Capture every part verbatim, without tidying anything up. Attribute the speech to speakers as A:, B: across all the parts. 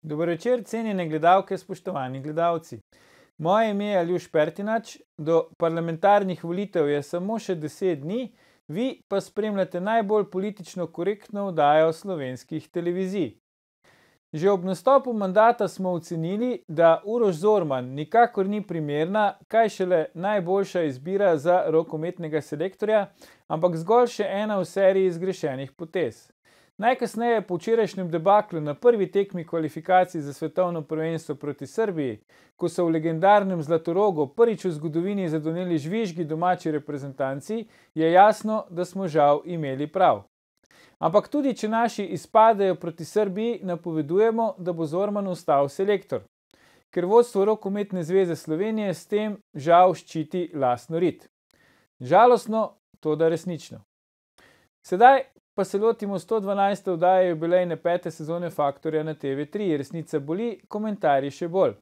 A: Dober večer, cenjene gledalke, spoštovani gledalci. Moje ime je Aljuš Pertinač, do parlamentarnih volitev je samo še deset dni, vi pa spremljate najbolj politično korektno oddajo slovenskih televizij. Že ob nastopu mandata smo ocenili, da Uroš Zorman nikakor ni primerna, kaj šele najboljša izbira za rokometnega selektorja, ampak zgolj še ena v seriji zgrešenih potez. Najkasneje po včerajšnjem debaklu na prvi tekmi kvalifikacij za svetovno prvenstvo proti Srbiji, ko so v legendarnem Zlatorogu prvič v zgodovini zadoneli žvižgi domači reprezentanci, je jasno, da smo žal imeli prav. Ampak tudi, če naši izpadejo proti Srbiji, napovedujemo, da bo Zorman ostal selektor, ker vodstvo Rokometne zveze Slovenije s tem žal ščiti lastno rit. Žalostno, toda resnično. Sedaj pa se lotimo sto dvanajste oddaje jubilejne pete sezone Faktorja na T V tri. Resnica boli, komentarji še bolj.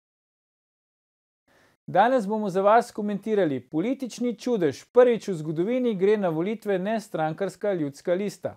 A: Danes bomo za vas komentirali politični čudež. Prvič v zgodovini gre na volitve nestrankarska ljudska lista.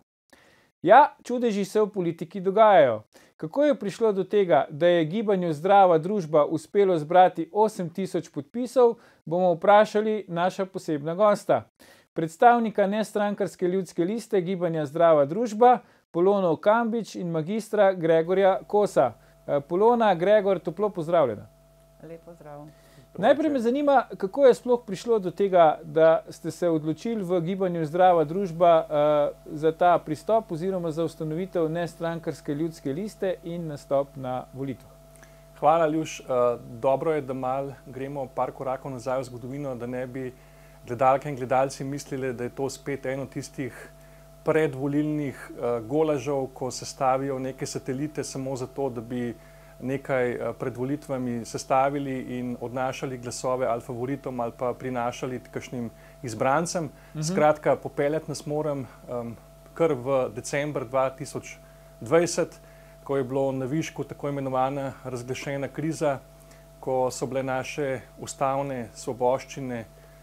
A: Ja, čudeži se v politiki dogajajo. Kako je prišlo do tega, da je gibanju Zdrava družba uspelo zbrati osem tisoč podpisov, bomo vprašali naša posebna gosta. Predstavnika nestrankarske ljudske liste gibanja Zdrava družba, Polono Kambič in magistra Gregorja Kosa. Polona, Gregor, toplo pozdravljena.
B: Lep pozdrav.
A: Najprej me zanima, kako je sploh prišlo do tega, da ste se odločili v gibanju Zdrava družba uh, za ta pristop oziroma za ustanovitev nestrankarske ljudske liste in nastop na volitvah.
C: Hvala, Ljuš. Uh, dobro je, da mal gremo par korakov nazaj v zgodovino, da ne bi gledalke in gledalci mislili, da je to spet eno tistih predvolilnih uh, golažev, ko sestavijo neke satelite samo zato, da bi nekaj uh, pred volitvami sestavili in odnašali glasove ali favoritom ali pa prinašali kakšnim izbrancem. Mhm. Skratka, popeljati nas moram um, kar v december dva tisoč dvajset, ko je bilo na višku tako imenovana razglašena kriza, ko so bile naše ustavne svoboščine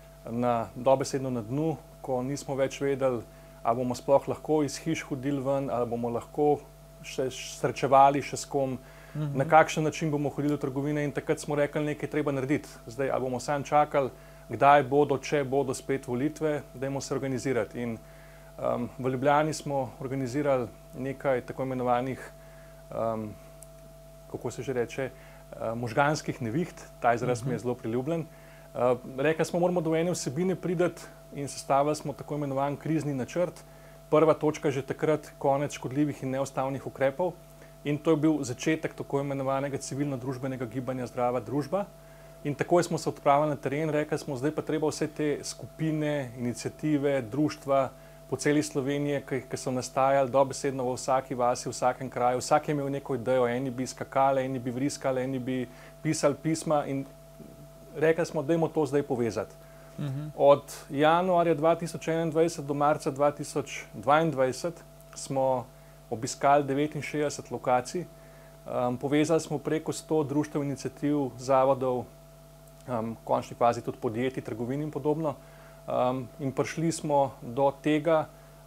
C: na dobesedno na dnu, ko nismo več vedeli, ali bomo sploh lahko iz hiš hodili ven, ali bomo lahko še srečevali še s kom, mm-hmm. na kakšen način bomo hodili v trgovine, in takrat smo rekli, nekaj treba narediti. Zdaj, ali bomo sam čakali, kdaj bodo, če bodo spet volitve, dajmo se organizirati. In um, v Ljubljani smo organizirali nekaj tako imenovanih, um, kako se že reče, uh, možganskih neviht, ta izraz mm-hmm. mi je zelo priljubljen. Uh, rekli smo, moramo do ene vsebine priti in sestavili smo tako imenovan krizni načrt. Prva točka že takrat konec škodljivih in neustavnih ukrepov, in to je bil začetek tako imenovanega civilno-družbenega gibanja Zdrava družba. In takoj smo se odpravili na teren, rekli smo, zdaj pa treba vse te skupine, iniciative, društva po celi Sloveniji, ki, ki so nastajali dobesedno v vsaki vasi, v vsakem kraju, vsak je imel neko idejo, eni bi skakali, eni bi vriskali, eni bi pisali pisma, in rekli smo, dajmo to zdaj povezati. Uh-huh. Od januarja dva tisoč enaindvajset do marca dva tisoč dvaindvajset smo obiskali devetinšestdeset lokacij, um, povezali smo preko sto društev, iniciativ, zavodov, um, v končni fazi tudi podjetij, trgovin in podobno. Um, in prišli smo do tega,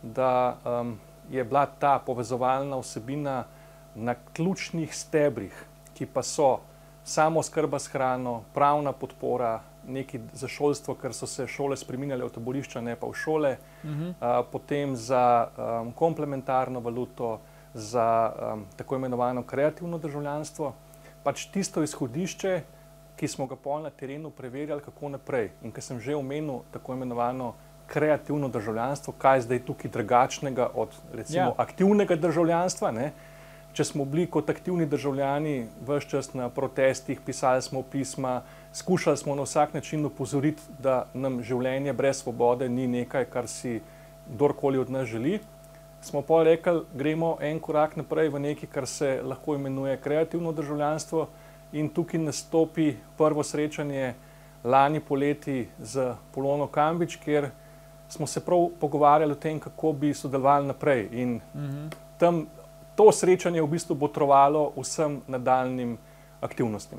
C: da um, je bila ta povezovalna vsebina na ključnih stebrih, ki pa so samooskrba s hrano, pravna podpora, nekaj za šolstvo, ker so se šole spreminjale v taborišča, ne pa v šole, uh-huh. uh, potem za um, komplementarno valuto, za um, tako imenovano kreativno državljanstvo, pač tisto izhodišče, ki smo ga pol na terenu preverjali, kako naprej. In ker sem že omenil tako imenovano kreativno državljanstvo, kaj je zdaj tukaj drugačnega od recimo ja. aktivnega državljanstva, ne? Če smo bili kot aktivni državljani ves čas na protestih, pisali smo pisma, skušali smo na vsak način opozoriti, da nam življenje brez svobode ni nekaj, kar si kdorkoli od nas želi, smo pa rekli, gremo en korak naprej v nekaj, kar se lahko imenuje kreativno državljanstvo, in tukaj nastopi prvo srečanje lani poleti z Polono Kambič, kjer smo se prav pogovarjali o tem, kako bi sodelovali naprej. In mm-hmm. tam to srečanje v bistvu botrovalo vsem nadaljnim aktivnostim.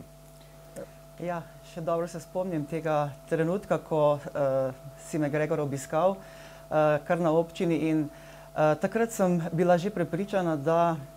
B: Ja, še dobro se spomnim tega trenutka, ko uh, si me Gregor obiskal, uh, kar na občini, in uh, takrat sem bila že prepričana, da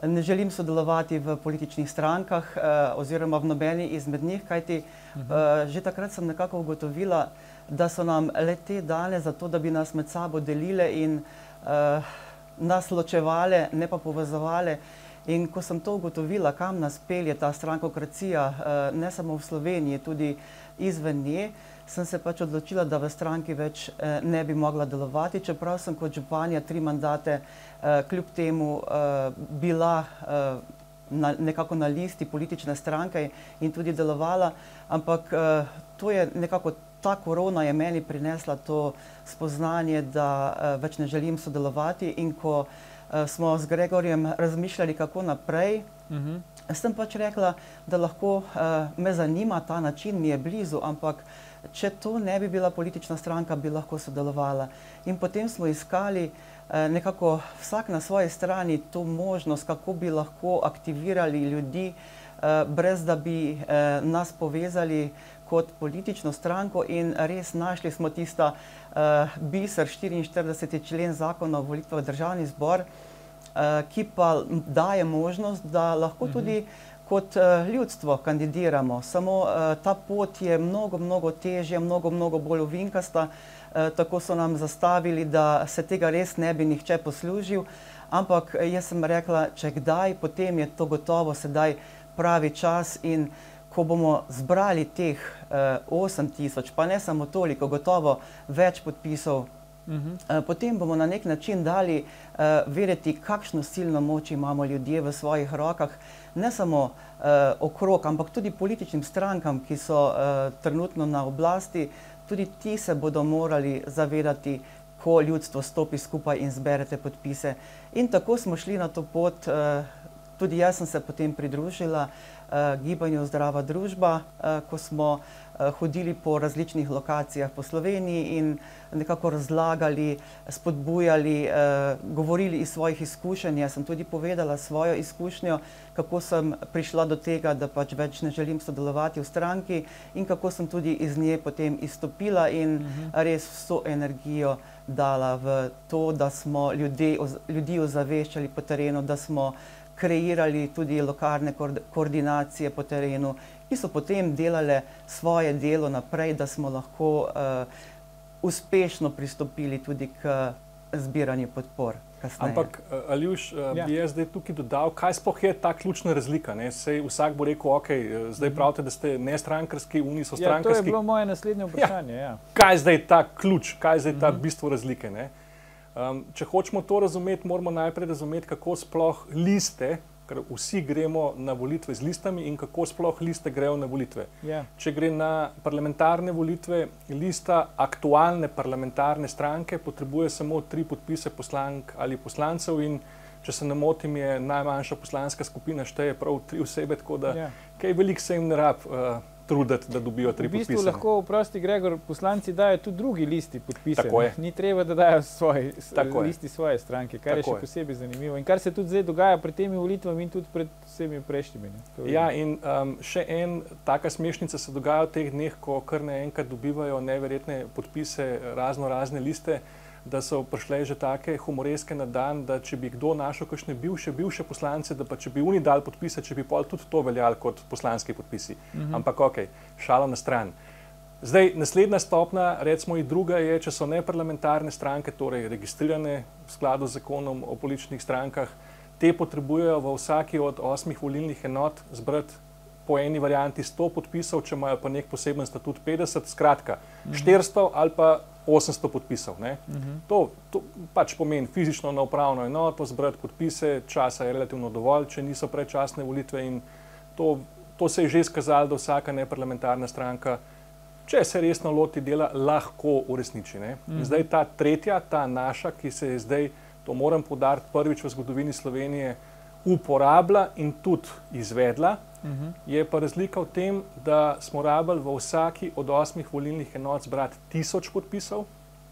B: ne želim sodelovati v političnih strankah uh, oziroma v nobeni izmed njih, kajti uh, že takrat sem nekako ugotovila, da so nam le te dane za to, da bi nas med sabo delile in uh, nas ločevale, ne pa povezovale. In ko sem to ugotovila, kam nas pelje ta strankokracija, uh, ne samo v Sloveniji, tudi izven nje, sem se pač odločila, da v stranki več uh, ne bi mogla delovati, čeprav sem kot županja tri mandate uh, kljub temu uh, bila uh, na, nekako na listi politične stranke in tudi delovala, ampak uh, to je nekako ta korona je meni prinesla to spoznanje, da uh, več ne želim sodelovati in ko uh, smo z Gregorjem razmišljali, kako naprej, uh-huh. sem pač rekla, da lahko uh, me zanima ta način, mi je blizu, ampak če to ne bi bila politična stranka, bi lahko sodelovala. In potem smo iskali uh, nekako vsak na svoji strani to možnost, kako bi lahko aktivirali ljudi, uh, brez da bi uh, nas povezali kot politično stranko in res našli smo tista uh, biser štiriinštirideseti člen zakona o volitvah v državni zbor, uh, ki pa daje možnost, da lahko tudi kot uh, ljudstvo kandidiramo. Samo uh, ta pot je mnogo, mnogo težja, mnogo, mnogo bolj ovinkasta. Uh, tako so nam zastavili, da se tega res ne bi nihče poslužil, ampak jaz sem rekla, če kdaj, potem je to gotovo sedaj pravi čas in ko bomo zbrali teh uh, osem tisoč, pa ne samo toliko, gotovo več podpisov, uh-huh. uh, potem bomo na nek način dali uh, vedeti, kakšno silno moč imamo ljudje v svojih rokah, ne samo uh, okrog, ampak tudi političnim strankam, ki so uh, trenutno na oblasti, tudi ti se bodo morali zavedati, ko ljudstvo stopi skupaj in zberete podpise. In tako smo šli na to pot, uh, tudi jaz sem se potem pridružila uh, gibanju Zdrava družba, uh, ko smo uh, hodili po različnih lokacijah po Sloveniji in nekako razlagali, spodbujali, uh, govorili iz svojih izkušenj. Jaz sem tudi povedala svojo izkušnjo, kako sem prišla do tega, da pač več ne želim sodelovati v stranki in kako sem tudi iz nje potem izstopila in uh-huh. res vso energijo dala v to, da smo ljudi, ljudi ozaveščali po terenu, da smo kreirali tudi lokalne koordinacije po terenu, ki so potem delale svoje delo naprej, da smo lahko uh, uspešno pristopili tudi k zbiranju podpor kasneje.
C: Ampak, Aljuš, ja. bi jaz zdaj tukaj dodal, kaj sploh je ta ključna razlika? Ne? Sej vsak bo rekel, ok, zdaj pravite, da ste nestrankarski, oni so strankarski.
A: Ja, to je bilo moje naslednje vprašanje. Ja.
C: Ja. Kaj je zdaj ta ključ, kaj je zdaj ta uh-huh. bistvo razlike? Ne? Um, če hočemo to razumeti, moramo najprej razumeti, kako sploh liste, ker vsi gremo na volitve z listami in kako sploh liste grejo na volitve. Yeah. Če gre na parlamentarne volitve, lista aktualne parlamentarne stranke potrebuje samo tri podpise poslank ali poslancev in če se ne motim, je najmanjša poslanska skupina šteje prav tri osebe, tako da yeah. kaj veliko se jim ne rab uh, truditi, da dobijo tri podpise.
A: V bistvu lahko, prosti Gregor, poslanci dajo tudi drugi listi podpise.
C: Tako je.
A: Ni treba, da dajo svoj, listi svoje stranke, kar Tako je še je. posebej zanimivo. In kar se tudi zdaj dogaja pred temi volitvami in tudi pred vsemi prejšnjimi.
C: Ja, in um, še en taka smešnica se dogaja v teh dneh, ko kar naenkrat dobivajo neverjetne podpise razno razne liste, da so prišle že take humoreske na dan, da če bi kdo našel kakšne bivše, bivše poslance, da pa če bi oni dali podpise, če bi pol tudi to veljali kot poslanski podpisi. Mm-hmm. Ampak ok, šalo na stran. Zdaj, naslednja stopna, recimo in druga je, če so neparlamentarne stranke, torej registrirane v skladu z zakonom o političnih strankah, te potrebujejo v vsaki od osmih volilnih enot zbrati po eni varianti sto podpisov, če imajo pa nek poseben statut petdeset, skratka, mm-hmm. štiristo ali pa osemsto podpisov. Ne? Uh-huh. To, to pač pomeni fizično na upravno enoto, zbrati podpise, časa je relativno dovolj, če niso predčasne volitve in to, to se je že izkazalo, da vsaka neparlamentarna stranka, če se resno loti dela, lahko uresniči. Ne? Uh-huh. In zdaj ta tretja, ta naša, ki se je zdaj, to moram poudariti, prvič v zgodovini Slovenije uporabila in tudi izvedla, uh-huh. je pa razlika v tem, da smo rabili v vsaki od osmih volilnih enot zbrati tisoč podpisov,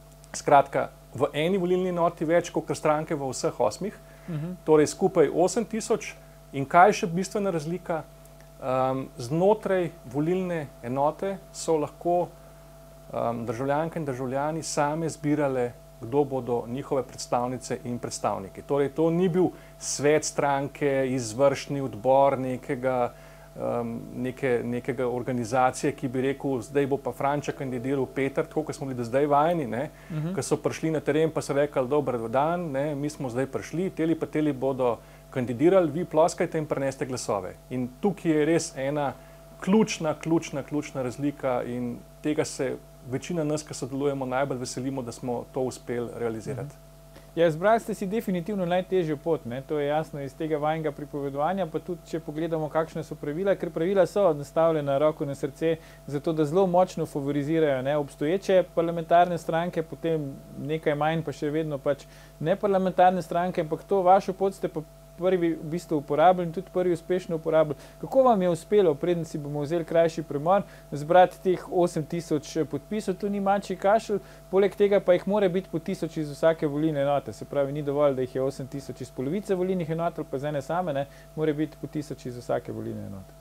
C: skratka v eni volilni enoti več kot stranke v vseh osmih, uh-huh. torej skupaj osem tisoč in kaj je še bistvena razlika, um, znotraj volilne enote so lahko um, državljanke in državljani same zbirale kdo bodo njihove predstavnice in predstavniki. Torej, to ni bil svet stranke, izvršni odbor nekega, um, neke, nekega organizacije, ki bi rekel, zdaj bo pa Franča kandidiral Peter, tako kot smo bili do zdaj vajeni, ne, uh -huh. Ko so prišli na teren, pa so rekli, dober dan, ne, mi smo zdaj prišli, teli pa teli bodo kandidirali, vi ploskajte in preneste glasove. In tukaj je res ena ključna, ključna, ključna razlika in tega se večina nas, ki sodelujemo, najbolj veselimo, da smo to uspeli realizirati.
A: Ja, izbrali ste si definitivno najtežjo pot, ne? To je jasno iz tega vajnega pripovedovanja, pa tudi, če pogledamo, kakšne so pravila, ker pravila so nastavljena roko na srce, zato da zelo močno favorizirajo ne, obstoječe parlamentarne stranke, potem nekaj manj, pa še vedno pač neparlamentarne stranke, ampak to vašo pot ste pa prvi v bistvu uporabili in tudi prvi uspešno uporabili. Kako vam je uspelo, preden si bomo vzeli krajši premor, zbrati teh osem tisoč podpisov? To ni mačji kašelj, poleg tega pa jih mora biti po tisoč iz vsake volilne enote. Se pravi, ni dovolj, da jih je osem tisoč iz polovice volilnih enot ali pa z ene same, ne, mora biti po tisoč iz vsake volilne enote.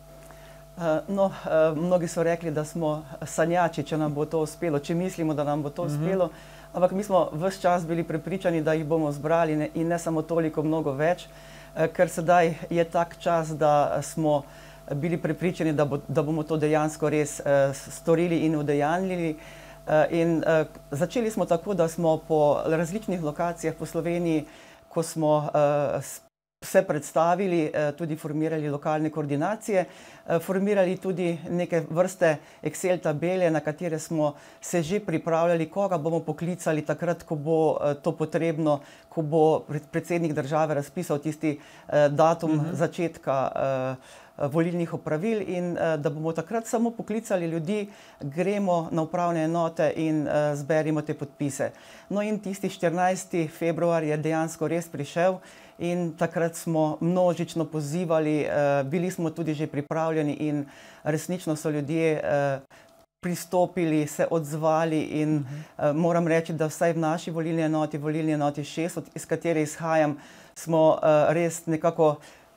B: Uh, no, uh, mnogi so rekli, da smo sanjači, če nam bo to uspelo, če mislimo, da nam bo to uh-huh. uspelo, ampak mi smo ves čas bili prepričani, da jih bomo zbrali ne, in ne samo toliko, mnogo več, ker sedaj je tak čas, da smo bili prepričani, da, bo, da bomo to dejansko res uh, storili in udejanjili. Uh, in uh, začeli smo tako, da smo po različnih lokacijah po Sloveniji, ko smo uh, se predstavili, uh, tudi formirali lokalne koordinacije, uh, formirali tudi neke vrste Excel tabele, na katere smo se že pripravljali, koga bomo poklicali takrat, ko bo uh, to potrebno, ko bo predsednik države razpisal tisti uh, datum uh-huh. začetka uh, volilnih opravil in uh, da bomo takrat samo poklicali ljudi, gremo na upravne enote in uh, zberimo te podpise. No in tisti štirinajsti februar je dejansko res prišel in takrat smo množično pozivali, uh, bili smo tudi že pripravljeni in resnično so ljudje uh, pristopili, se odzvali in uh, moram reči, da vsaj v naši volilni enoti, volilni enoti šest, iz katere izhajam, smo uh, res nekako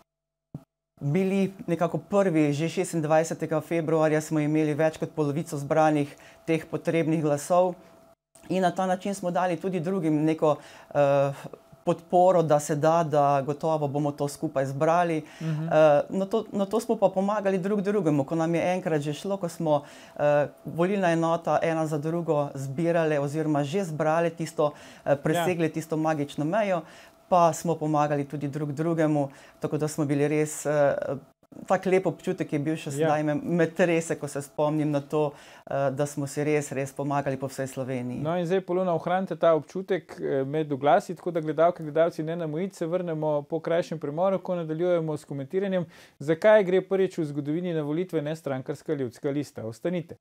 B: bili nekako prvi, že šestindvajsetega februarja smo imeli več kot polovico zbranih teh potrebnih glasov in na ta način smo dali tudi drugim neko uh, podporo, da se da, da gotovo bomo to skupaj zbrali. Uh-huh. uh, no, to, no to smo pa pomagali drug drugemu, ko nam je enkrat že šlo, ko smo uh, volilna enota ena za drugo zbirale oziroma že zbrali tisto, uh, presegli ja. tisto magično mejo, pa smo pomagali tudi drug drugemu, tako da smo bili res, uh, tak lep občutek je bil še sedaj, ja. me trese, ko se spomnim na to, uh, da smo si res, res pomagali po vsej Sloveniji.
A: No in zdaj, Polona, ohranite ta občutek med oglasi, tako da gledalke, gledalci ne namojiti, se vrnemo po krajšem premoru, ko nadaljujemo s komentiranjem, zakaj gre prvič v zgodovini na volitve nestrankarska ljudska lista. Ostanite.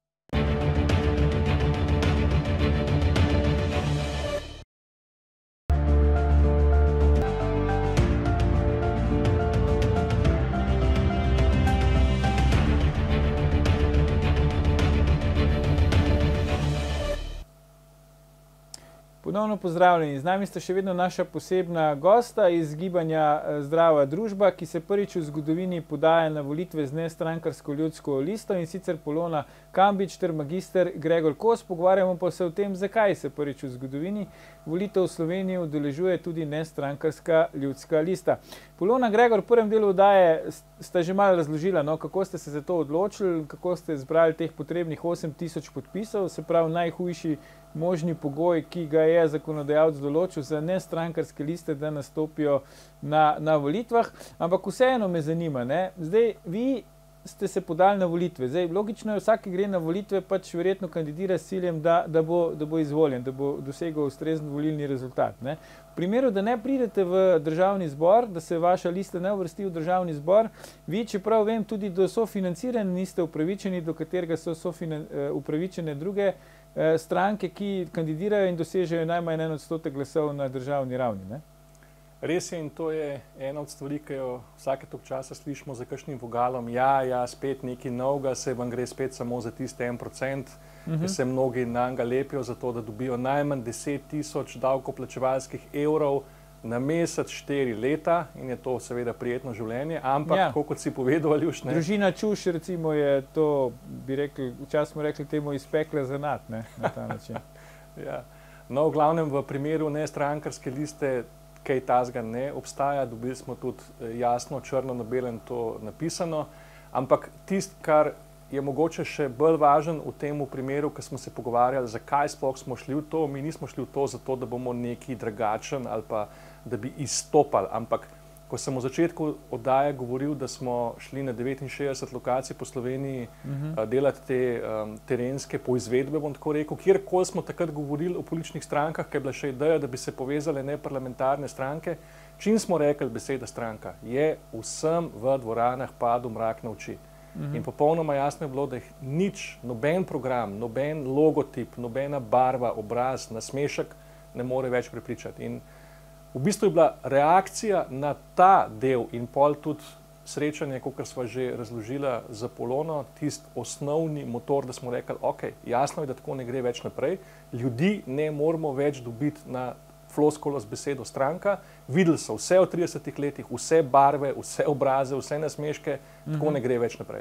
A: Ponovno pozdravljeni. Z nami sta še vedno naša posebna gosta iz gibanja Zdrava družba, ki se prvič v zgodovini podaja na volitve z nestrankarsko ljudsko listo, in sicer Polona Kambič ter magister Gregor Kos. Pogovarjamo pa se o tem, zakaj se prvič v zgodovini volitev v Sloveniji udeležuje tudi nestrankarska ljudska lista. Polona, Gregor, v prvem delu oddaje sta že malo razložila, no, kako ste se za to odločili, kako ste zbrali teh potrebnih osem tisoč podpisov, se pravi najhujši možni pogoj, ki ga je zakonodajalec določil za nestrankarske liste, da nastopijo na, na volitvah. Ampak vseeno me zanima, ne? Zdaj, vi ste se podali na volitve. Zdaj, logično je, vsak, ki gre na volitve, pač verjetno kandidira s ciljem, da, da, bo, da bo izvoljen, da bo dosegel ustrezen volilni rezultat. Ne? V primeru, da ne pridete v državni zbor, da se vaša lista ne uvrsti v državni zbor, vi, čeprav vem, tudi do sofinanciranja niste upravičeni, do katerega so sofinan, upravičene druge stranke, ki kandidirajo in dosežejo najmanj en odstotek glasov na državni ravni. Ne?
C: Res je, in to je ena od stvari, ki jo vsake toliko časa slišimo za kakšnim vogalom. Ja, ja, spet nekaj novega, se vam gre spet samo za tiste en procent, uh-huh. ki se mnogi nanj lepijo za to, da dobijo najmanj deset tisoč davkoplačevalskih evrov na mesec, štiri leta, in je to seveda prijetno življenje, ampak, ja. tako kot si povedal, Aljuš, ne?
A: Družina Čuš, recimo, je to, bi rekli, včasih smo rekli temu, izpekla zanat, ne, na ta način.
C: Ja. No, v glavnem v primeru nestrankarske liste kaj tazga ne obstaja, dobili smo tudi jasno, črno na belem to napisano, ampak tist, kar je mogoče še bolj važen v tem primeru, ko smo se pogovarjali, zakaj sploh smo šli v to, mi nismo šli v to zato, da bomo neki drugačen ali pa da bi izstopali, ampak ko sem v začetku oddaje govoril, da smo šli na devetinšestdeset lokacij po Sloveniji uh-huh. delati te um, terenske poizvedbe, bom tako rekel, kjerkoli smo takrat govorili o političnih strankah, ker je bila še ideja, da bi se povezale neparlamentarne stranke, čim smo rekli beseda stranka, je vsem v dvoranah padel mrak na oči. Uh-huh. In popolnoma jasno je bilo, da jih nič, noben program, noben logotip, nobena barva, obraz, nasmešek ne more več prepričati. In v bistvu je bila reakcija na ta del in pol tudi srečanje, kot sva že razložila za Polono, tist osnovni motor, da smo rekli, ok, jasno je, da tako ne gre več naprej, ljudi ne moramo več dobiti na floskolo z besedo stranka, videli so vse v tridesetih letih, vse barve, vse obraze, vse nasmeške, tako mm-hmm. ne gre več naprej.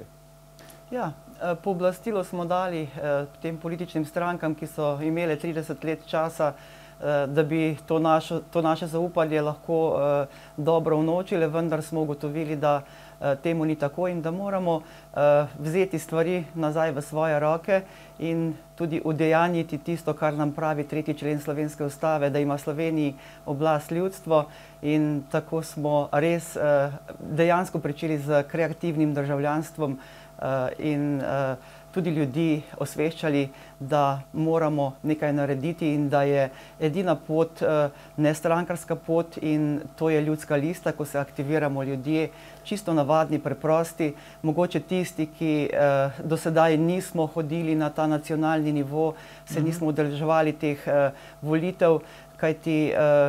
B: Ja, pooblastilo smo dali tem političnim strankam, ki so imele trideset let časa, da bi to, našo, to naše zaupanje lahko uh, dobro unovčile, vendar smo ugotovili, da uh, temu ni tako in da moramo uh, vzeti stvari nazaj v svoje roke in tudi udejanjiti tisto, kar nam pravi tretji člen Slovenske ustave, da ima v Sloveniji oblast ljudstvo, in tako smo res uh, dejansko pričeli z kreativnim državljanstvom uh, in uh, tudi ljudi osveščali, da moramo nekaj narediti in da je edina pot nestrankarska pot in to je ljudska lista, ko se aktiviramo ljudje, čisto navadni, preprosti, mogoče tisti, ki do sedaj nismo hodili na ta nacionalni nivo, se nismo udeleževali teh volitev, kajti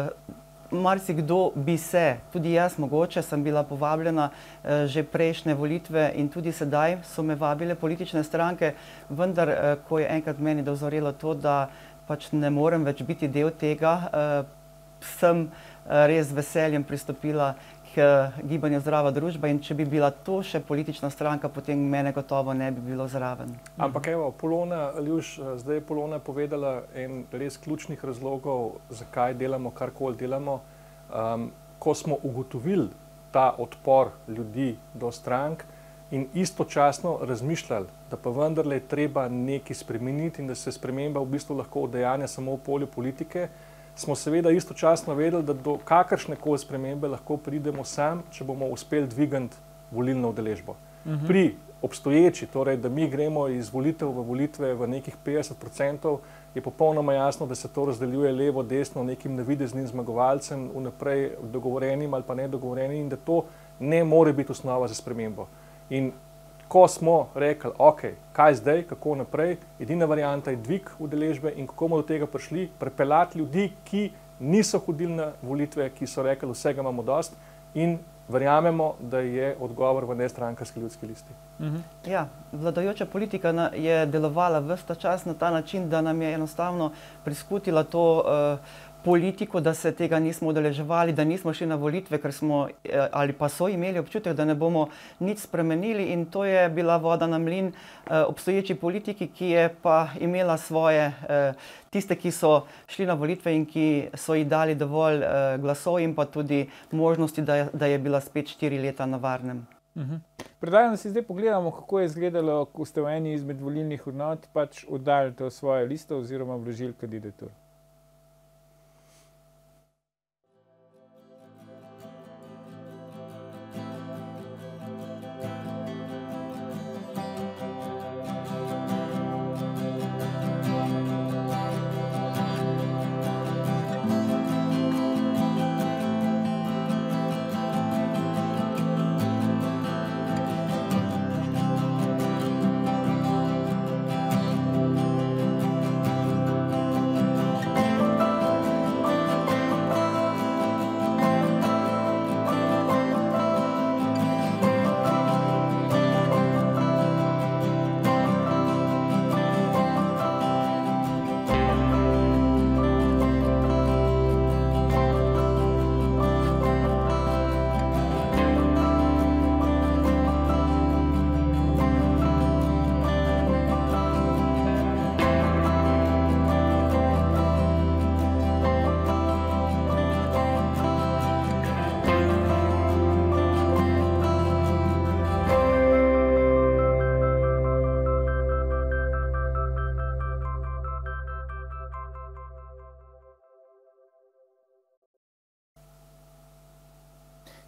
B: marsikdo bi se, tudi jaz mogoče, sem bila povabljena eh, že prejšnje volitve in tudi sedaj so me vabile politične stranke, vendar, eh, ko je enkrat meni dozorelo to, da pač ne morem več biti del tega, eh, sem eh, res z veseljem pristopila k eh, gibanju Zdrava družba in če bi bila to še politična stranka, potem mene gotovo ne bi bilo zraven.
C: Ampak evo, Polona, Aljuš, zdaj je Polona povedala en res ključnih razlogov, zakaj delamo, karkoli delamo. Um, ko smo ugotovili ta odpor ljudi do strank in istočasno razmišljali, da pa vendarle je treba nekaj spremeniti in da se sprememba v bistvu lahko udejanja samo v polju politike, smo seveda istočasno vedeli, da do kakršne koli spremembe lahko pridemo sam, če bomo uspeli dvigati volilno udeležbo. Uh-huh. Pri obstoječi, torej, da mi gremo iz volitev v volitve v nekih petdeset procentov, je popolnoma jasno, da se to razdeljuje levo, desno, nekim navideznim zmagovalcem, vnaprej dogovorenim ali pa nedogovorenim in da to ne more biti osnova za spremembo. In ko smo rekli, ok, kaj zdaj, kako naprej, edina varianta je dvig udeležbe in kako bomo do tega prišli, prepeljati ljudi, ki niso hodili na volitve, ki so rekli, vsega imamo dost in verjamemo, da je odgovor v nestrankarski ljudski listi.
B: Uh-huh. Ja, vladajoča politika na, je delovala ves ta čas na ta način, da nam je enostavno priskutila to uh, politiko, da se tega nismo udeleževali, da nismo šli na volitve, ker smo ali pa so imeli občutek, da ne bomo nič spremenili in to je bila voda na mlin eh, obstoječi politiki, ki je pa imela svoje, eh, tiste, ki so šli na volitve in ki so ji dali dovolj eh, glasov in pa tudi možnosti, da je, da je bila spet štiri leta na varnem.
A: Uh-huh. Predlagam, da si zdaj pogledamo, kako je izgledalo, ko ste v eni izmed volilnih urnot pač oddali to svojo listo oziroma vložili kandidaturo.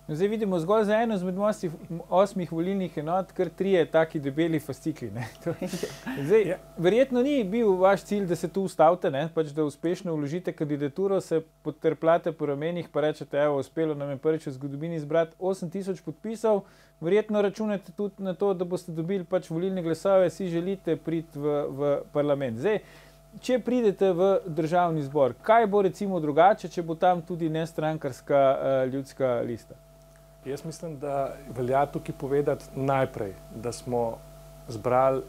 A: Zdaj vidimo zgolj za eno izmed osmih volilnih enot, kar trije taki debeli fascikli. Ne? Zdaj, ja. Verjetno ni bil vaš cilj, da se tu ustavite, ne? Pač da uspešno vložite kandidaturo, se potrplate po ramenih, pa rečete, evo, uspelo nam je prvič v zgodovini zbrati osem tisoč podpisov, verjetno računate tudi na to, da boste dobili pač volilne glasove, si želite priti v, v parlament. Zdaj, če pridete v državni zbor, kaj bo recimo drugače, če bo tam tudi nestrankarska uh, ljudska lista?
C: Jaz mislim, da velja tukaj povedati najprej, da smo zbrali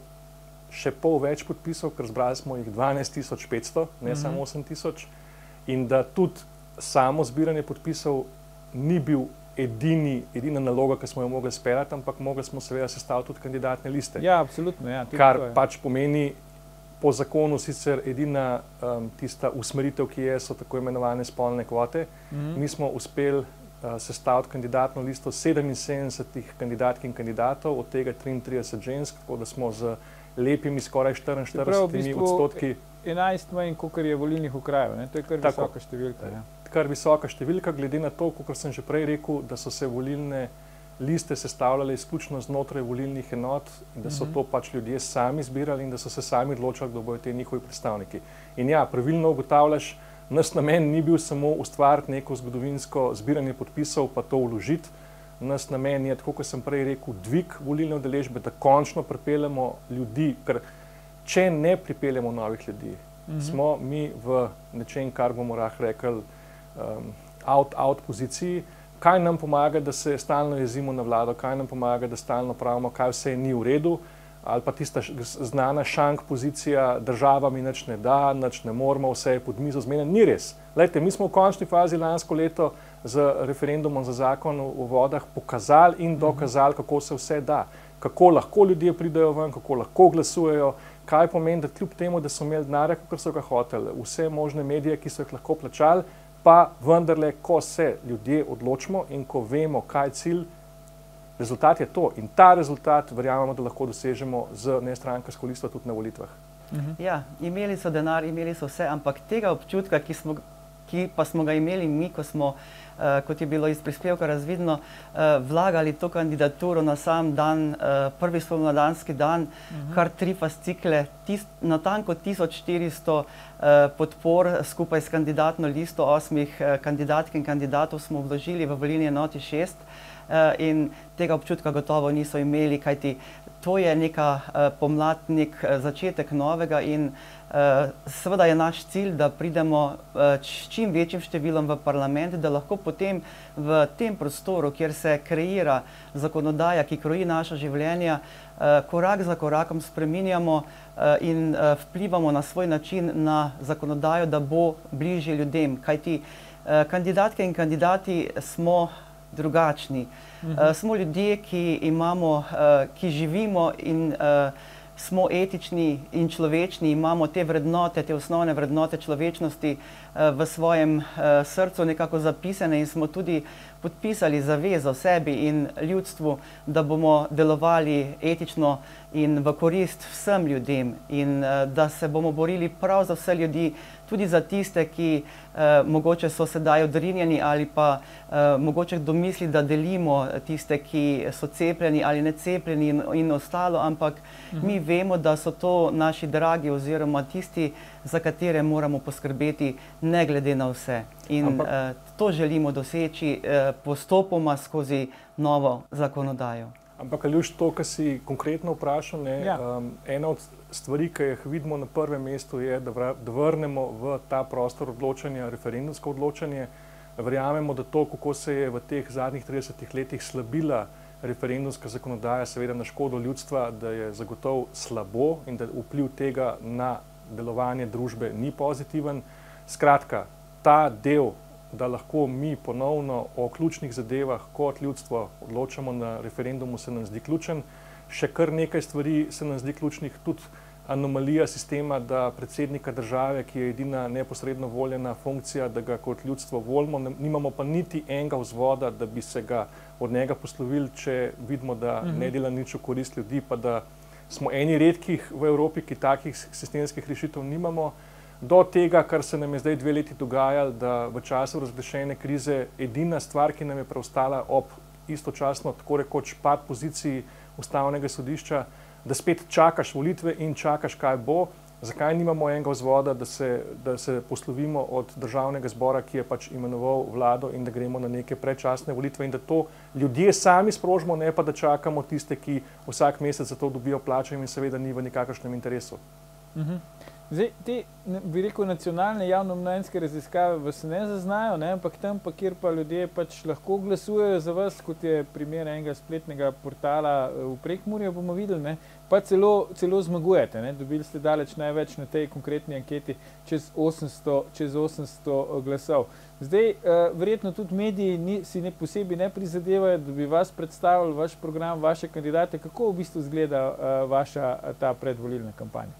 C: še pol več podpisov, ker zbrali smo jih dvanajst tisoč petsto, ne mm-hmm. samo osem tisoč, in da tudi samo zbiranje podpisov ni bil edini, edina naloga, ki smo jo mogli speljati, ampak mogli smo seveda sestaviti tudi kandidatne liste.
A: Ja, absolutno. Ja,
C: kar pač pomeni po zakonu sicer edina um, tista usmeritev, ki je, so tako imenovane spolne kvote. Mm-hmm. Mi smo uspeli sestaviti kandidatno listo sedeminsedemdesetih kandidatk in kandidatov, od tega triintrideset žensk, tako da smo z lepimi skoraj štiriinštiridesetimi odstotki.
A: enajst manj, kolikor je volilnih okrajev, ne? To je kar tako, visoka številka. Ja.
C: Kar visoka številka, glede na to, kot sem že prej rekel, da so se volilne liste sestavljale izključno znotraj volilnih enot, in da so mm-hmm. to pač ljudje sami zbirali in da so se sami odločali, kdo bodo te njihovi predstavniki. In ja, pravilno ugotavljaš, naš namen ni bil samo ustvariti neko zgodovinsko zbiranje podpisov, pa to vložiti. Naš namen je, tako kot sem prej rekel, dvig volilne udeležbe, da končno pripeljemo ljudi, ker če ne pripeljemo novih ljudi, mm-hmm. smo mi v nečem, kar bomo lahko rekli, um, out-out poziciji. Kaj nam pomaga, da se stalno jezimo na vlado, kaj nam pomaga, da stalno pravimo, kaj vse ni v redu, ali pa tista znana šank pozicija, država mi nič ne da, nič ne moramo, vse je pod mizo zmenjeno. Ni res. Lejte, mi smo v končni fazi lansko leto z referendumom za zakon o vodah pokazali in dokazali, kako se vse da, kako lahko ljudje pridejo ven, kako lahko glasujejo, kaj pomeni, da kljub temu, da so imeli denarja, kakor so ga hoteli, vse možne medije, ki so jih lahko plačali, pa vendarle, ko se ljudje odločimo in ko vemo, kaj je cilj, rezultat je to. In ta rezultat verjamemo, da lahko dosežemo z nestrankarsko listo tudi na volitvah.
B: Uh-huh. Ja, imeli so denar, imeli so vse, ampak tega občutka, ki, smo, ki pa smo ga imeli mi, ko smo, uh, kot je bilo iz prispevka razvidno, uh, vlagali to kandidaturo na sam dan, uh, prvi spomladanski dan, uh-huh. kar tri fascikle, tis, natanko tisoč štiristo uh, podpor skupaj s kandidatno listo osmih uh, kandidatk in kandidatov smo vložili v volilni enoti šest. Uh, in tega občutka gotovo niso imeli, kajti to je neka uh, pomlad, nek uh, začetek novega in uh, seveda je naš cilj, da pridemo uh, s čim večjim številom v parlament, da lahko potem v tem prostoru, kjer se kreira zakonodaja, ki kroji naša življenja, uh, korak za korakom spreminjamo uh, in uh, vplivamo na svoj način na zakonodajo, da bo bližje ljudem, kajti uh, kandidatke in kandidati smo drugačni. Uh-huh. Uh, smo ljudje, ki imamo, uh, ki živimo in uh, smo etični in človečni, imamo te vrednote, te osnovne vrednote človečnosti uh, v svojem uh, srcu nekako zapisane in smo tudi podpisali zavezo sebi in ljudstvu, da bomo delovali etično in v korist vsem ljudem in uh, da se bomo borili prav za vse ljudi, tudi za tiste, ki uh, mogoče so sedaj odrinjeni ali pa uh, mogoče domisli, da delimo tiste, ki so cepljeni ali necepljeni in, in ostalo, ampak uh-huh. mi vemo, da so to naši dragi oziroma tisti, za katere moramo poskrbeti ne glede na vse. In ampak, uh, to želimo doseči uh, postopoma skozi novo zakonodajo.
C: Ampak, Aljuš, to, kar si konkretno vprašal, ne,
A: ja.
C: um, ena od stvari, ki jih vidimo na prvem mestu, je, da, vra, da vrnemo v ta prostor odločanja, referendumsko odločanje. Verjamemo, da to, kako se je v teh zadnjih tridesetih letih slabila referendumska zakonodaja, seveda na škodo ljudstva, da je zagotovo slabo in da vpliv tega na delovanje družbe ni pozitiven. Skratka, ta del, da lahko mi ponovno o ključnih zadevah kot ljudstvo odločamo na referendumu, se nam zdi ključen. Še kar nekaj stvari se nam zdi ključnih, tudi anomalija sistema, da predsednika države, ki je edina neposredno voljena funkcija, da ga kot ljudstvo volimo, nimamo pa niti enega vzvoda, da bi se ga od njega poslovili, če vidimo, da mhm. ne dela nič v korist ljudi, pa da smo eni redkih v Evropi, ki takih sistemskih rešitev nimamo. do tega, kar se nam je zdaj dve leti dogajalo, da v času razglašene krize edina stvar, ki nam je preostala ob istočasno tako rekoč pad poziciji ustavnega sodišča, da spet čakaš volitve in čakaš, kaj bo. Zakaj nimamo enega vzvoda, da se, da se poslovimo od državnega zbora, ki je pač imenoval vlado, in da gremo na neke predčasne volitve in da to ljudje sami sprožimo, ne pa da čakamo tiste, ki vsak mesec za to dobijo plačo in seveda ni v nikakršnem interesu.
A: Mhm. Zdaj, te, bi rekel, nacionalne javnomnenjske raziskave vas ne zaznajo, ne? Ampak tam, pa, kjer pa ljudje pač lahko glasujejo za vas, kot je primer enega spletnega portala v Prekmurju, bomo videli, ne? Pa celo, celo zmagujete. Ne? Dobili ste daleč največ na tej konkretni anketi, čez osemsto, čez osemsto glasov. Zdaj, uh, verjetno tudi mediji ni, si ne posebej ne prizadevajo, da bi vas predstavili, vaš program, vaše kandidate. Kako v bistvu izgleda uh, vaša ta predvolilna kampanja?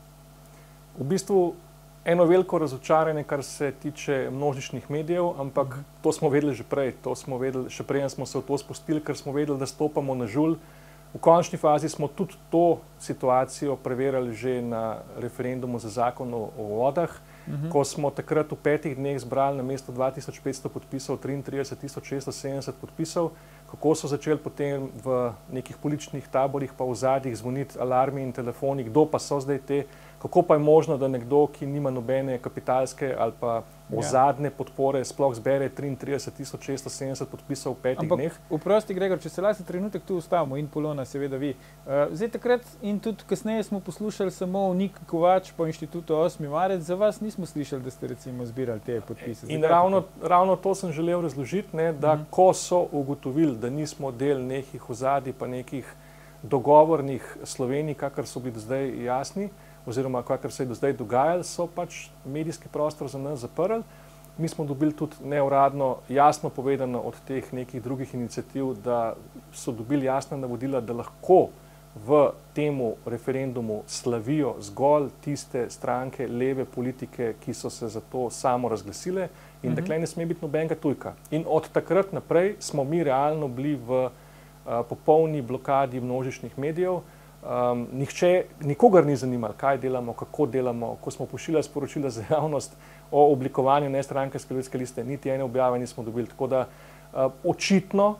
C: V bistvu eno veliko razočaranje, kar se tiče množičnih medijev, ampak to smo vedeli že prej, to smo vedeli, še prej smo se v to spustili, ker smo vedeli, da stopamo na žulj. V končni fazi smo tudi to situacijo preverjali že na referendumu za zakon o vodah, uh-huh. ko smo takrat v petih dneh zbrali na mesto dva tisoč petsto podpisov, triintrideset tisoč šeststo sedemdeset podpisov, kako so začeli potem v nekih političnih taborih pa v zadnjih zvoniti alarmi in telefoni, kdo pa so zdaj te, kako pa je možno, da nekdo, ki nima nobene kapitalske ali pa ozadne podpore, sploh zbere triintrideset tisoč šeststo sedemdeset podpisov v petih dneh.
A: Ampak, oprosti, Gregor, če se lahko trenutek tu ustavimo, in Polona, seveda vi. Uh, zdaj takrat in tudi kasneje smo poslušali samo Nik Kovač po inštitutu osmi marec, za vas nismo slišali, da ste recimo zbirali te podpise.
C: In ravno, ravno to sem želel razložiti, ne, da uh-huh. ko so ugotovili, da nismo del nekih ozadij pa nekih dogovornih Slovenij, kakor so bili do zdaj jasni, oziroma kakor se je do zdaj dogajalo, so pač medijski prostor za nas zaprli. Mi smo dobili tudi neuradno jasno povedano od teh nekih drugih iniciativ, da so dobili jasna navodila, da lahko v temu referendumu slavijo zgolj tiste stranke leve politike, ki so se za to samo razglasile in da tukaj ne sme biti nobenega tujka. In od takrat naprej smo mi realno bili v uh, popolni blokadi množičnih medijev. Um, nihče, nikogar ni zanimalo, kaj delamo, kako delamo, ko smo pošiljali sporočila za javnost o oblikovanju nestrankarske ljudske liste, niti ene objave nismo dobili. Tako da uh, očitno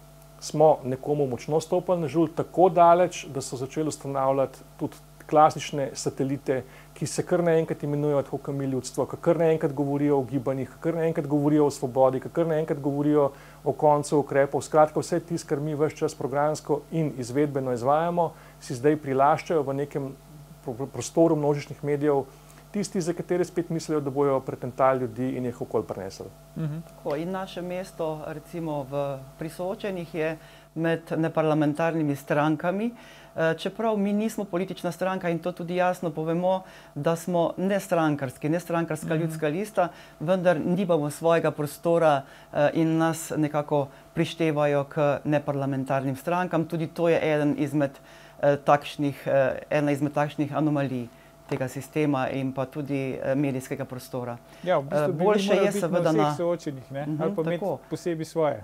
C: smo nekomu močno stopili na žulj, tako daleč, da so začeli ustanavljati tudi klasične satelite, ki se kar naenkrat imenujejo tako kot mi ljudstvo, ki kar naenkrat govorijo o gibanjih, ki kar naenkrat govorijo o svobodi, ki kar naenkrat govorijo o koncu ukrepov. Skratka, vse tisto, kar mi ves čas programsko in izvedbeno izvajamo, si zdaj prilaščajo v nekem prostoru množičnih medijev, tisti, za katere spet mislijo, da bojo pretentali ljudi in jih okoli prinesli.
B: Mhm. Tako, in naše mesto, recimo v prisoočenih, je med neparlamentarnimi strankami, čeprav mi nismo politična stranka in to tudi jasno povemo, da smo nestrankarski, nestrankarska mm-hmm. ljudska lista, vendar nimamo svojega prostora in nas nekako prištevajo k neparlamentarnim strankam. Tudi to je eden izmed takšnih, ena izmed takšnih anomalij tega sistema in pa tudi medijskega prostora.
A: Ja, v bistvu
B: boljše je seveda na
A: vseh soočenih, ne? Ali pa imeti posebej svoje.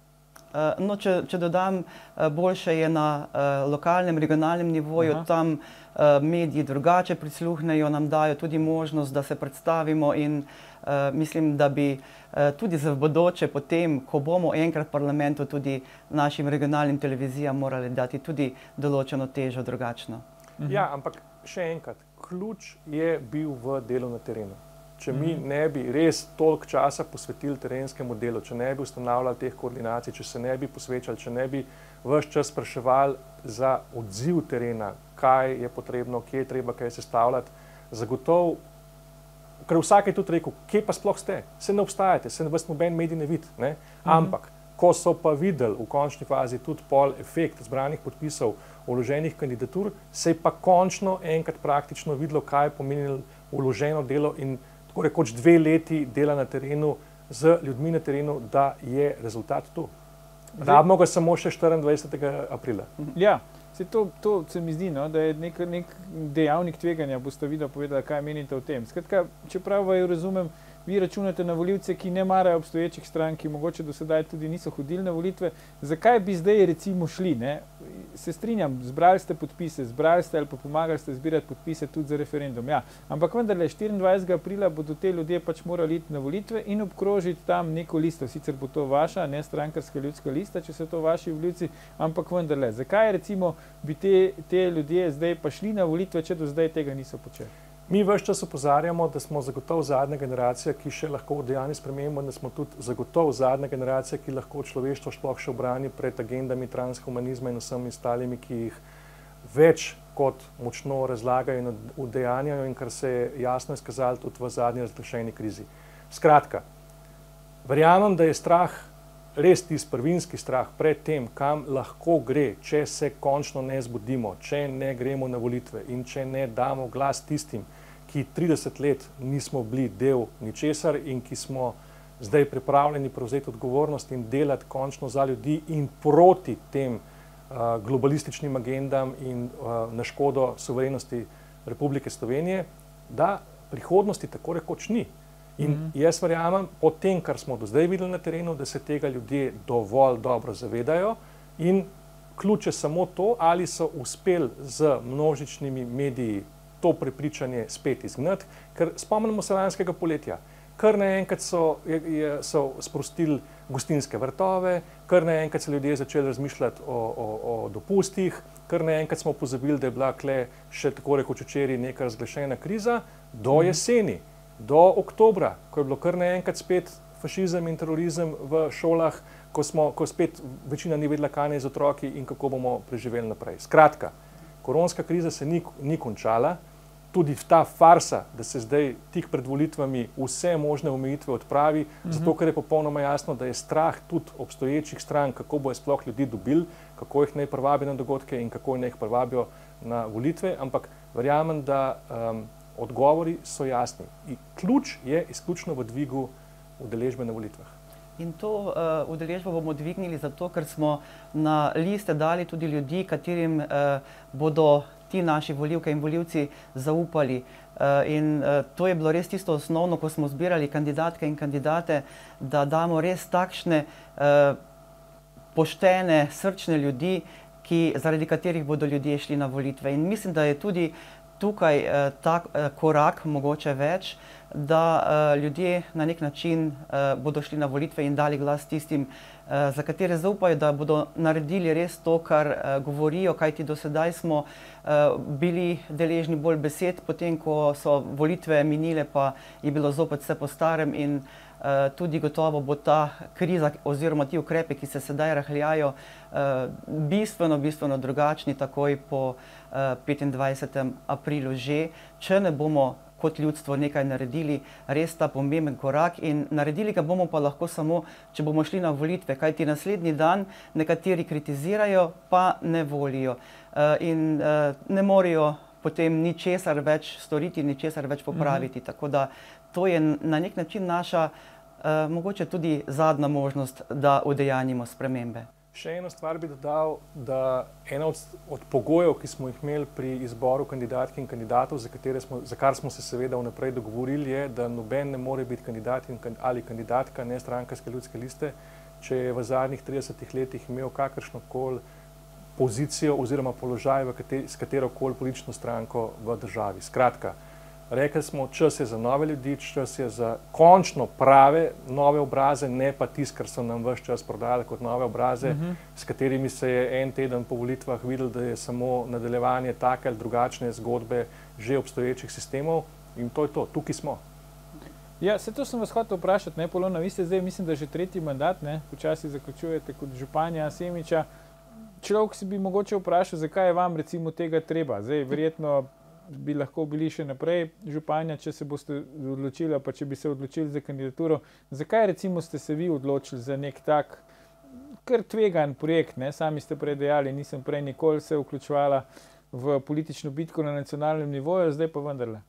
B: No, če, če dodam, boljše je na uh, lokalnem, regionalnem nivoju, Aha. tam uh, mediji drugače prisluhnejo, nam dajo tudi možnost, da se predstavimo in uh, mislim, da bi uh, tudi za bodoče potem, ko bomo enkrat v parlamentu, tudi našim regionalnim televizijam morali dati tudi določeno težo drugačno.
C: Mhm. Ja, ampak še enkrat, ključ je bil v delu na terenu. Če mi ne bi res toliko časa posvetili terenskemu delu, če ne bi ustanavljali teh koordinacij, če se ne bi posvečali, če ne bi ves čas spraševali za odziv terena, kaj je potrebno, kje je treba kaj sestavljati, zagotovo, ker vsak je tudi rekel, kje pa sploh ste, se ne obstajate, se vas noben medij ne vidi, ne? Ampak, ko so pa videli v končni fazi tudi pol efekt zbranih podpisov, vloženih kandidatur, se je pa končno enkrat praktično videlo, kaj je pomenilo vloženo delo in tako rekoč dve leti dela na terenu z ljudmi na terenu, da je rezultat tu. Rabimo ga samo še štiriindvajsetega aprila.
A: Ja, se to, to se mi zdi, no, da je nek, nek dejavnik tveganja, boste videli povedali, kaj menite o tem. Skratka, čeprav vaju razumem, vi računate na volivce, ki ne marajo obstoječih strank, ki mogoče do sedaj tudi niso hodili na volitve. Zakaj bi zdaj recimo šli? Ne? Se strinjam, zbrali ste podpise, zbrali ste ali pa pomagali ste zbirati podpise tudi za referendum. Ja. Ampak vendarle, štiriindvajsetega aprila bodo te ljudje pač morali iti na volitve in obkrožiti tam neko listo. Sicer bo to vaša, ne strankarska ljudska lista, če so to vaši volivci, ampak vendarle. Zakaj recimo bi te, te ljudje zdaj pa šli na volitve, če do zdaj tega niso počeli?
C: Mi ves čas opozarjamo, da smo zagotovo zadnja generacija, ki še lahko udejani spremembo, da smo tudi zagotovo zadnja generacija, ki lahko človeštvo sploh še obrani pred agendami transhumanizma in vsemi ostalimi, ki jih več kot močno razlagajo in udejanjajo in kar se je jasno izkazalo tudi v zadnji razglašeni krizi. Skratka, verjamem, da je strah, res tisti prvinski strah pred tem, kam lahko gre, če se končno ne zbudimo, če ne gremo na volitve in če ne damo glas tistim, ki trideset let nismo bili del ničesar in ki smo zdaj pripravljeni prevzeti odgovornost in delati končno za ljudi in proti tem uh, globalističnim agendam in uh, na škodo suverenosti Republike Slovenije, da prihodnosti tako rekoč ni. In jaz verjamem, po tem, kar smo do zdaj videli na terenu, da se tega ljudje dovolj dobro zavedajo in ključ je samo to, ali so uspeli z množičnimi mediji to prepričanje spet izgnati, ker spomnimo se lanskega poletja. Kar naenkrat so, je, je, so sprostili gostinske vrtove, kar naenkrat so ljudje začeli razmišljati o, o, o dopustih, kar naenkrat smo pozabili, da je bila kle še tako rekoč včeraj neka razglašena kriza, do jeseni. Do oktobra, ko je bilo kar naenkrat spet fašizem in terorizem v šolah, ko, smo, ko spet večina ni vedela, kaj je z otroki in kako bomo preživeli naprej. Skratka, koronska kriza se ni, ni končala, tudi ta farsa, da se zdaj tik pred volitvami vse možne omejitve odpravi, mhm. zato ker je popolnoma jasno, da je strah tudi obstoječih strank, kako bojo sploh ljudi dobili, kako jih naj privabijo na dogodke in kako naj jih privabijo na volitve, ampak verjamem, da um, odgovori so jasni. In ključ je izključno v dvigu udeležbe na volitvah.
B: In to uh, udeležbo bomo dvignili zato, ker smo na liste dali tudi ljudi, katerim uh, bodo ti naši volivke in volivci zaupali. Uh, in uh, to je bilo res tisto osnovno, ko smo zbirali kandidatke in kandidate, da damo res takšne uh, poštene, srčne ljudi, ki, zaradi katerih bodo ljudje šli na volitve. In mislim, da je tudi tukaj eh, ta eh, korak mogoče več, da eh, ljudje na nek način eh, bodo šli na volitve in dali glas tistim, eh, za katere zaupajo, da bodo naredili res to, kar eh, govorijo, kajti do sedaj smo eh, bili deležni bolj besed, potem ko so volitve minile, pa je bilo zopet vse po starem in eh, tudi gotovo bo ta kriza oziroma ti ukrepe, ki se sedaj rahljajo, eh, bistveno, bistveno drugačni takoj po petindvajsetem aprilu že, če ne bomo kot ljudstvo nekaj naredili, res ta pomemben korak in naredili ga bomo pa lahko samo, če bomo šli na volitve, kajti naslednji dan nekateri kritizirajo, pa ne volijo in ne morejo potem ničesar več storiti, ničesar več popraviti, mm-hmm. tako da to je na nek način naša mogoče tudi zadnja možnost, da udejanjimo spremembe.
C: Še eno stvar bi dodal, da ena od, od pogojev, ki smo jih imeli pri izboru kandidatk in kandidatov, za, katere smo, za kar smo se seveda vnaprej dogovorili, je, da noben ne more biti kandidat in, ali kandidatka ne strankarske ljudske liste, če je v zadnjih tridesetih letih imel kakršnokoli pozicijo oziroma položaj v kateri, s katerokoli politično stranko v državi. Skratka, rekli smo, čas je za nove ljudi, čas je za končno prave nove obraze, ne pa tisto, kar so nam ves čas prodali kot nove obraze, uh-huh. s katerimi se je en teden po volitvah videl, da je samo nadaljevanje take ali drugačne zgodbe že obstoječih sistemov in to je to, tukaj smo.
A: Ja, se to sem vas hotel vprašati, ne, Polona, vi ste zdaj, mislim, da že tretji mandat, ne, počasi zaključujete kot županja Semiča. Človek si bi mogoče vprašal, zakaj je vam recimo tega treba, zdaj verjetno bi lahko bili še naprej županja, če se boste odločili, pa če bi se odločili za kandidaturo. Zakaj recimo ste se vi odločili za nek tak kar tvegan projekt, ne? Sami ste prej dejali, nisem prej nikoli se vključevala v politično bitko na nacionalnem nivoju, zdaj pa vendarle.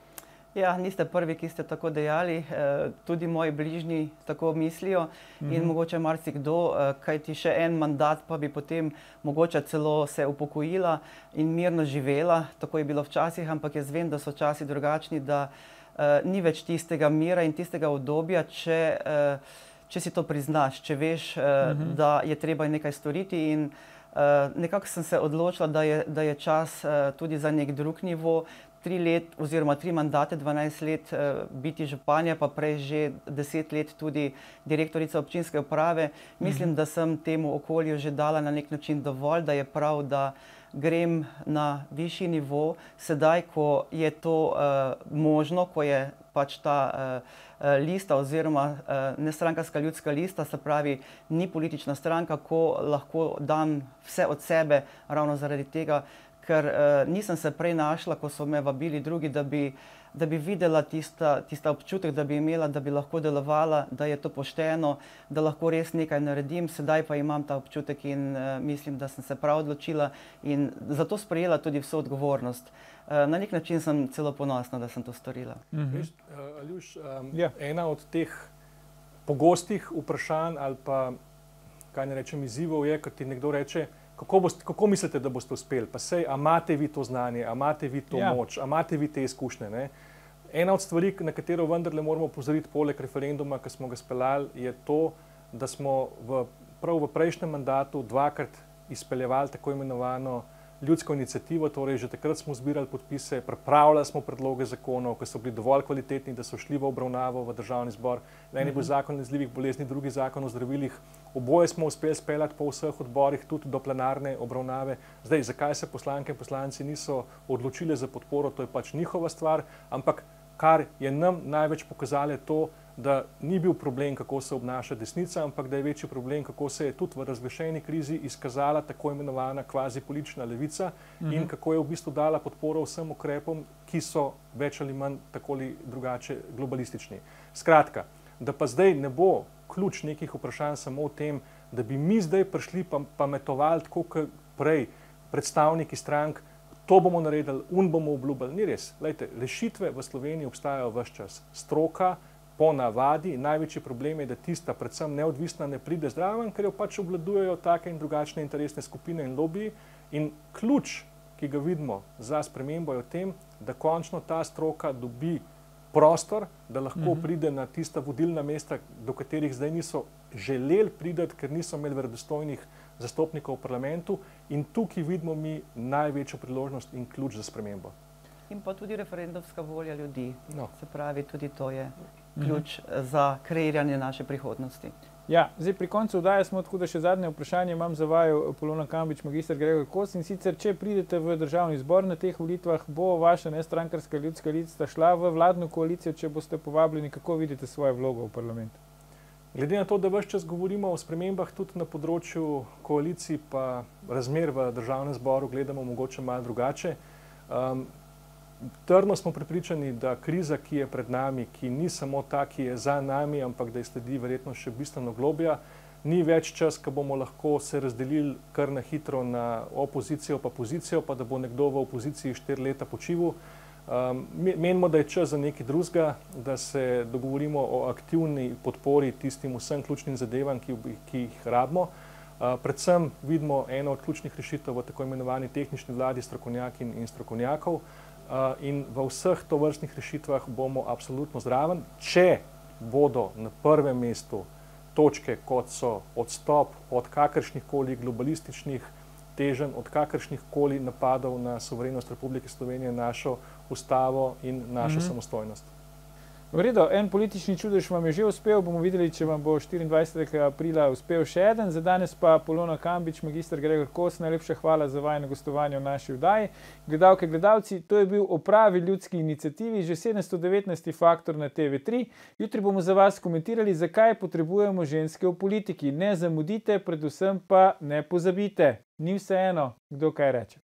B: Ja, niste prvi, ki ste tako dejali, tudi moji bližnji tako mislijo in mm-hmm. mogoče marsikdo, kajti še en mandat pa bi potem mogoče celo se upokojila in mirno živela, tako je bilo včasih, ampak jaz vem, da so časi drugačni, da ni več tistega mira in tistega obdobja, če, če si to priznaš, če veš, uh-huh. da je treba nekaj storiti. In nekako sem se odločila, da je, da je čas tudi za nek drug nivo. Tri let oziroma tri mandate, dvanajst let biti županja, pa prej že deset let tudi direktorica občinske uprave. Mislim, da sem temu okolju že dala na nek način dovolj, da je prav, da grem na višji nivo. Sedaj, ko je to uh, možno, ko je pač ta uh, lista oziroma uh, nestrankarska ljudska lista, se pravi, ni politična stranka, ko lahko dam vse od sebe ravno zaradi tega, ker uh, nisem se prej našla, ko so me vabili drugi, da bi, da bi videla tista, tista občutek, da bi imela, da bi lahko delovala, da je to pošteno, da lahko res nekaj naredim. Sedaj pa imam ta občutek in uh, mislim, da sem se prav odločila in zato sprejela tudi vso odgovornost. Uh, na nek način sem celo ponosna, da sem to storila.
C: Mm-hmm. Veš, uh, Aljuš, um, yeah. ena od teh pogostih vprašanj ali pa, kaj ne rečem, izzivov je, ko ti nekdo reče, Kako, boste, kako mislite, da boste uspeli? Pa sej, a imate vi to znanje, a imate vi to ja. moč, a imate vi te izkušnje? Ne? Ena od stvari, na katero vendarle moramo opozoriti poleg referenduma, ki smo ga speljali, je to, da smo v, prav v prejšnjem mandatu dvakrat izpeljevali tako imenovano ljudsko inicijativo, torej že takrat smo zbirali podpise, pripravljali smo predloge zakonov, ki so bili dovolj kvalitetni, da so šli v obravnavo v državni zbor. Eni bil zakon o nalezljivih bolezni, drugi zakon o zdravilih. Oboje smo uspeli speljati po vseh odborih, tudi do plenarne obravnave. Zdaj, zakaj se poslanke in poslanci niso odločili za podporo, to je pač njihova stvar, ampak kar je nam največ pokazalo to, da ni bil problem, kako se obnaša desnica, ampak da je večji problem, kako se je tudi v razglašeni krizi izkazala tako imenovana kvazi politična levica mm-hmm. in kako je v bistvu dala podporo vsem ukrepom, ki so več ali manj tako ali drugače globalistični. Skratka, da pa zdaj ne bo ključ nekih vprašanj samo v tem, da bi mi zdaj prišli pa pametovali tako kot prej predstavniki strank, to bomo naredili, un bomo obljubili. Ni res. Lejte, rešitve v Sloveniji obstajajo ves čas. Stroka, po navadi, največji problem je, da tista predvsem neodvisna ne pride zraven, ker jo pač obvladujejo take in drugačne interesne skupine in lobiji. In ključ, ki ga vidimo za spremembo, je v tem, da končno ta stroka dobi prostor, da lahko mm-hmm. pride na tista vodilna mesta, do katerih zdaj niso želeli prideti, ker niso imeli verodostojnih zastopnikov v parlamentu. In tukaj vidimo mi največjo priložnost in ključ za spremembo.
B: In pa tudi referendumska volja ljudi.
C: No.
B: Se pravi, tudi to je ključ mm-hmm. za kreiranje naše prihodnosti.
A: Ja, zdaj pri koncu oddaje smo, tako da še zadnje vprašanje imam za vaju, Polona Kambič, magister Gregor Kos, in sicer, če pridete v državni zbor na teh volitvah, bo vaša nestrankarska ljudska lista šla v vladno koalicijo, če boste povabljeni, kako vidite svojo vlogo v parlamentu?
C: Glede na to, da ves čas govorimo o spremembah tudi na področju koalicij, pa razmer v državnem zboru gledamo mogoče malo drugače. Um, Trdno smo prepričani, da kriza, ki je pred nami, ki ni samo ta, ki je za nami, ampak da je sledi verjetno še bistveno globja, ni več čas, ko bomo lahko se razdelili kar na hitro na opozicijo pa pozicijo, pa da bo nekdo v opoziciji štiri leta počival. Um, menimo, da je čas za nekaj drugega, da se dogovorimo o aktivni podpori tistim vsem ključnim zadevam, ki, ki jih rabimo. Uh, predvsem vidimo eno od ključnih rešitev v tako imenovani tehnični vladi strokovnjakin in strokovnjakov. Uh, in v vseh tovrstnih rešitvah bomo absolutno zraven, če bodo na prvem mestu točke, kot so odstop od kakršnih koli globalističnih teženj, od kakršnih koli napadov na suverenost Republike Slovenije, našo ustavo in našo mm-hmm. samostojnost.
A: V redu, en politični čudež vam je že uspel, bomo videli, če vam bo štiriindvajsetega aprila uspel še eden. Za danes pa Polona Kambič, magister Gregor Kos, najlepša hvala za vajino gostovanje v naši oddaji. Gledalke, gledalci, to je bil o pravi ljudski iniciativi, že sedemsto devetnajsti Faktor na T V tri. Jutri bomo za vas komentirali, zakaj potrebujemo ženske v politiki. Ne zamudite, predvsem pa ne pozabite. Ni vseeno, kdo kaj reče.